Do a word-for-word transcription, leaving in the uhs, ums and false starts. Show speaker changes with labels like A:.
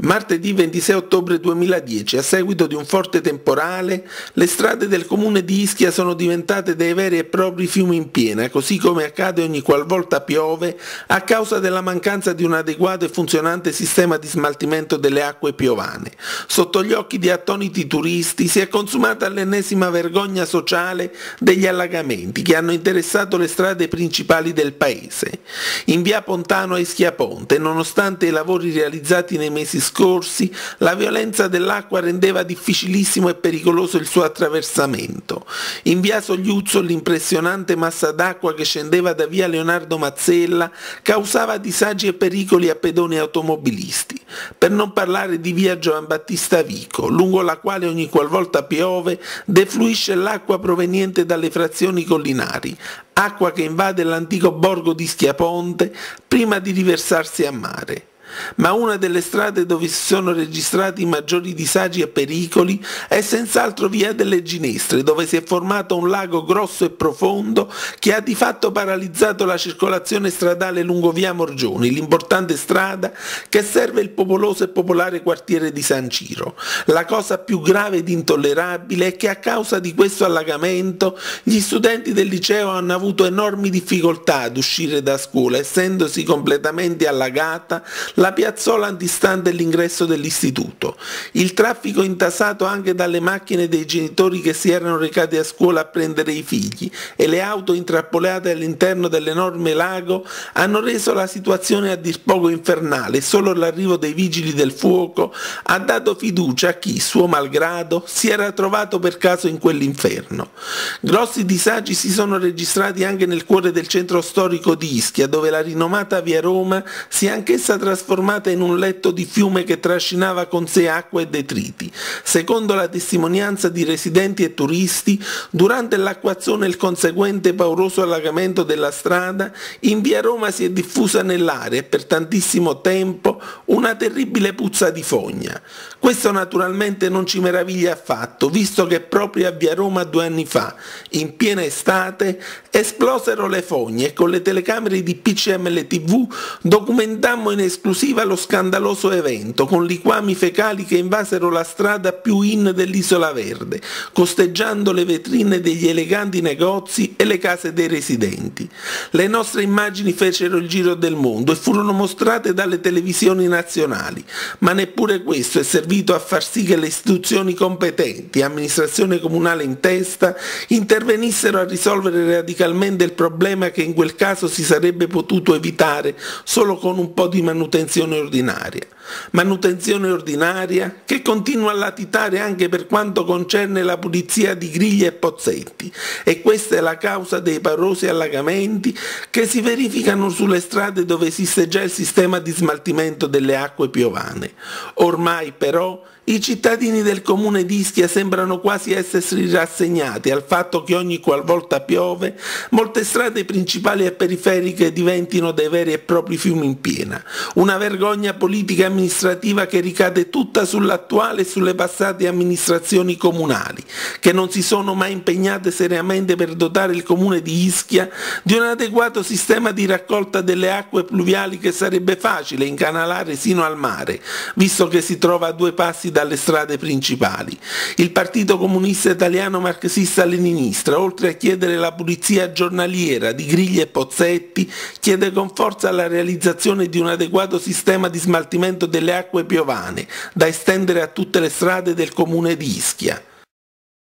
A: Martedì ventisei ottobre duemiladieci, a seguito di un forte temporale, le strade del comune di Ischia sono diventate dei veri e propri fiumi in piena, così come accade ogni qualvolta piove a causa della mancanza di un adeguato e funzionante sistema di smaltimento delle acque piovane. Sotto gli occhi di attoniti turisti si è consumata l'ennesima vergogna sociale degli allagamenti che hanno interessato le strade principali del paese. In via Pontano a Ischia Ponte, nonostante i lavori realizzati nei mesi scorsi, la violenza dell'acqua rendeva difficilissimo e pericoloso il suo attraversamento. In via Sogliuzzo l'impressionante massa d'acqua che scendeva da via Leonardo Mazzella causava disagi e pericoli a pedoni e automobilisti. Per non parlare di via Giovan Battista Vico, lungo la quale ogni qualvolta piove defluisce l'acqua proveniente dalle frazioni collinari, acqua che invade l'antico borgo di Ischia Ponte prima di riversarsi a mare. Ma una delle strade dove si sono registrati i maggiori disagi e pericoli è senz'altro via delle Ginestre, dove si è formato un lago grosso e profondo che ha di fatto paralizzato la circolazione stradale lungo via Morgioni, l'importante strada che serve il popoloso e popolare quartiere di San Ciro. La cosa più grave ed intollerabile è che a causa di questo allagamento gli studenti del liceo hanno avuto enormi difficoltà ad uscire da scuola, essendosi completamente allagata la piazzola antistante l'ingresso dell'istituto. Il traffico intasato anche dalle macchine dei genitori che si erano recati a scuola a prendere i figli e le auto intrappolate all'interno dell'enorme lago hanno reso la situazione a dir poco infernale e solo l'arrivo dei vigili del fuoco ha dato fiducia a chi, suo malgrado, si era trovato per caso in quell'inferno. Grossi disagi si sono registrati anche nel cuore del centro storico di Ischia, dove la rinomata via Roma si è anch'essa trasformata formata in un letto di fiume che trascinava con sé acqua e detriti. Secondo la testimonianza di residenti e turisti, durante l'acquazzone e il conseguente pauroso allagamento della strada, in via Roma si è diffusa nell'aria e per tantissimo tempo una terribile puzza di fogna. Questo naturalmente non ci meraviglia affatto, visto che proprio a via Roma due anni fa, in piena estate, esplosero le fogne e con le telecamere di P C M L T V documentammo in esclusiva lo scandaloso evento, con liquami fecali che invasero la strada più in dell'Isola Verde, costeggiando le vetrine degli eleganti negozi e le case dei residenti. Le nostre immagini fecero il giro del mondo e furono mostrate dalle televisioni nazionali, ma neppure questo è servito a far sì che le istituzioni competenti, amministrazione comunale in testa, intervenissero a risolvere radicalmente il problema che in quel caso si sarebbe potuto evitare solo con un po' di manutenzione ordinaria. Manutenzione ordinaria che continua a latitare anche per quanto concerne la pulizia di griglie e pozzetti, e questa è la causa dei paurosi allagamenti che si verificano sulle strade dove esiste già il sistema di smaltimento delle acque piovane. Ormai però i cittadini del comune di Ischia sembrano quasi essersi rassegnati al fatto che ogni qualvolta piove molte strade principali e periferiche diventino dei veri e propri fiumi in piena, una vergogna politica e amministrativa che ricade tutta sull'attuale e sulle passate amministrazioni comunali, che non si sono mai impegnate seriamente per dotare il comune di Ischia di un adeguato sistema di raccolta delle acque pluviali che sarebbe facile incanalare sino al mare, visto che si trova a due passi dalle strade principali. Il Partito Comunista Italiano Marxista-Leninista, oltre a chiedere la pulizia giornaliera di griglie e pozzetti, chiede con forza la realizzazione di un adeguato sistema di smaltimento delle acque piovane da estendere a tutte le strade del comune di Ischia.